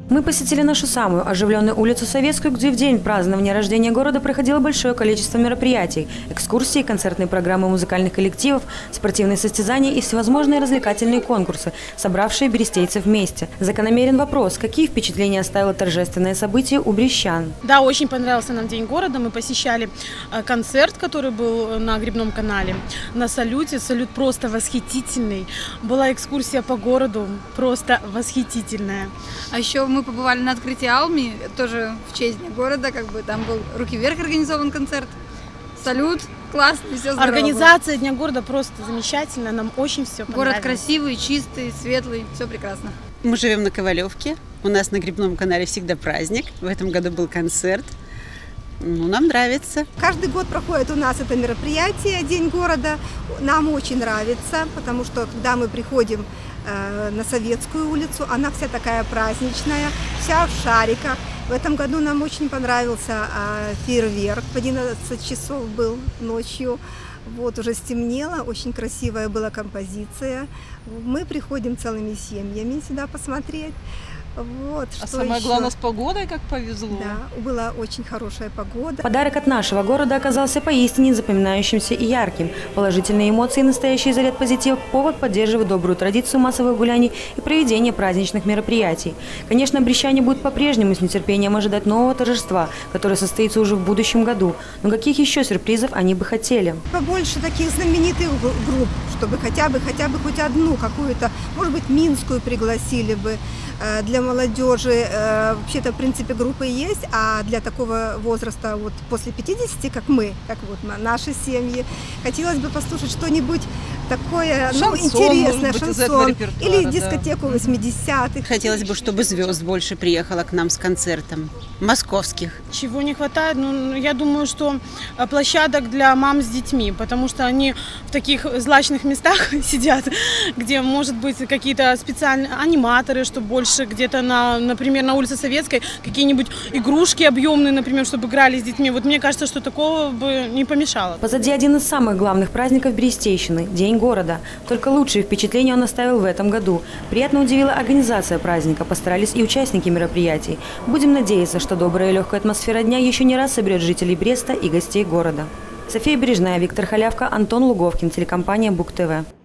Мы посетили нашу самую оживленную улицу Советскую, где в день празднования рождения города проходило большое количество мероприятий – экскурсии, концертные программы музыкальных коллективов, спортивные состязания и всевозможные развлекательные конкурсы, собравшие берестейцев вместе. Закономерен вопрос, какие впечатления оставило торжественное событие у брестян? Да, очень понравился нам День города. Мы посещали концерт, который был на Грибном канале, на салюте. Салют просто восхитительный. Была экскурсия по городу, просто восхитительная. А еще мы побывали на открытии Алми, тоже в честь Дня города, там был «Руки вверх» организован концерт, салют, классный, все здорово. Организация Дня города просто замечательная, нам очень все понравилось. Город красивый, чистый, светлый, все прекрасно. Мы живем на Ковалевке, у нас на Грибном канале всегда праздник, в этом году был концерт. Нам нравится. Каждый год проходит у нас это мероприятие «День города». Нам очень нравится, потому что когда мы приходим на Советскую улицу, она вся такая праздничная, вся в шариках. В этом году нам очень понравился фейерверк. В 11 часов был ночью. Вот уже стемнело, очень красивая была композиция. Мы приходим целыми семьями сюда посмотреть. Вот, а самое главное, с погодой как повезло. Да, была очень хорошая погода. Подарок от нашего города оказался поистине запоминающимся и ярким. Положительные эмоции и настоящий заряд позитива – повод поддерживать добрую традицию массовых гуляний и проведения праздничных мероприятий. Конечно, брестяне будут по-прежнему с нетерпением ожидать нового торжества, которое состоится уже в будущем году. Но каких еще сюрпризов они бы хотели? Побольше таких знаменитых групп, чтобы хотя бы хоть одну какую-то, может быть, минскую пригласили бы. Для молодежи вообще-то, в принципе, группы есть, а для такого возраста, вот после 50, как мы, как вот наши семьи, хотелось бы послушать что-нибудь такое, интересное, шансон или дискотеку 80-х. Хотелось бы, чтобы звезд больше приехало к нам с концертом, московских. Чего не хватает? Я думаю, что площадок для мам с детьми, потому что они в таких злачных местах сидят, где, может быть, какие-то специальные аниматоры, чтобы больше где-то, например, на улице Советской какие-нибудь игрушки объемные, например, чтобы играли с детьми. Вот мне кажется, что такого бы не помешало. Позади один из самых главных праздников Берестейщины – День города. Только лучшие впечатления он оставил в этом году. Приятно удивила организация праздника, постарались и участники мероприятий. Будем надеяться, что добрая и легкая атмосфера дня еще не раз соберет жителей Бреста и гостей города. София Бережная, Виктор Халявка, Антон Луговкин, телекомпания Бук ТВ.